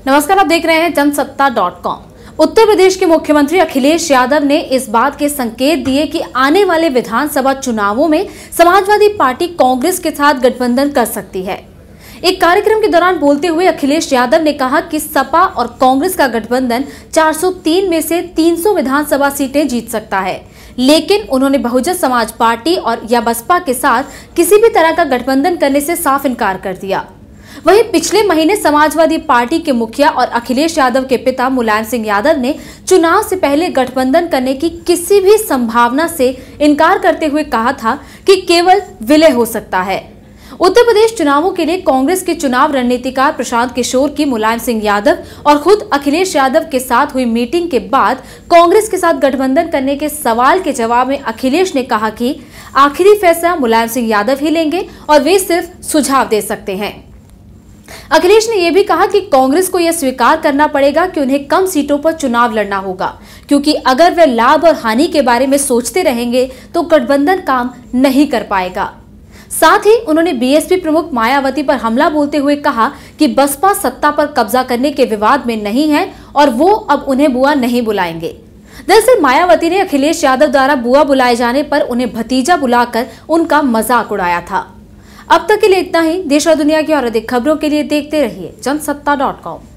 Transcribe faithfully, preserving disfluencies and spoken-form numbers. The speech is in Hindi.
नमस्कार, आप देख रहे हैं जनसत्ता डॉट कॉम। उत्तर प्रदेश के मुख्यमंत्री अखिलेश यादव ने इस बात के संकेत दिए कि आने वाले विधानसभा चुनावों में समाजवादी पार्टी कांग्रेस के साथ गठबंधन कर सकती है। एक कार्यक्रम के दौरान बोलते हुए अखिलेश यादव ने कहा कि सपा और कांग्रेस का गठबंधन चार सौ तीन में से तीन सौ विधानसभा सीटें जीत सकता है, लेकिन उन्होंने बहुजन समाज पार्टी और या बसपा के साथ किसी भी तरह का गठबंधन करने से साफ इनकार कर दिया। वहीं पिछले महीने समाजवादी पार्टी के मुखिया और अखिलेश यादव के पिता मुलायम सिंह यादव ने चुनाव से पहले गठबंधन करने की किसी भी संभावना से इनकार करते हुए कहा था कि केवल विलय हो सकता है। उत्तर प्रदेश चुनावों के लिए कांग्रेस के चुनाव रणनीतिकार प्रशांत किशोर की मुलायम सिंह यादव और खुद अखिलेश यादव के साथ हुई मीटिंग के बाद कांग्रेस के साथ गठबंधन करने के सवाल के जवाब में अखिलेश ने कहा कि आखिरी फैसला मुलायम सिंह यादव ही लेंगे और वे सिर्फ सुझाव दे सकते हैं। अखिलेश ने यह भी कहा कि कांग्रेस को यह स्वीकार करना पड़ेगा कि उन्हें कम सीटों पर चुनाव लड़ना होगा, क्योंकि अगर वे लाभ और हानि के बारे में सोचते रहेंगे तो गठबंधन काम नहीं कर पाएगा। साथ ही उन्होंने बीएसपी प्रमुख मायावती पर हमला बोलते हुए कहा कि बसपा सत्ता पर कब्जा करने के विवाद में नहीं है और वो अब उन्हें बुआ नहीं बुलाएंगे। दरअसल मायावती ने अखिलेश यादव द्वारा बुआ बुलाए जाने पर उन्हें भतीजा बुलाकर उनका मजाक उड़ाया था। अब तक के लिए इतना ही। देश और दुनिया की और अधिक खबरों के लिए देखते रहिए जनसत्ता डॉट कॉम।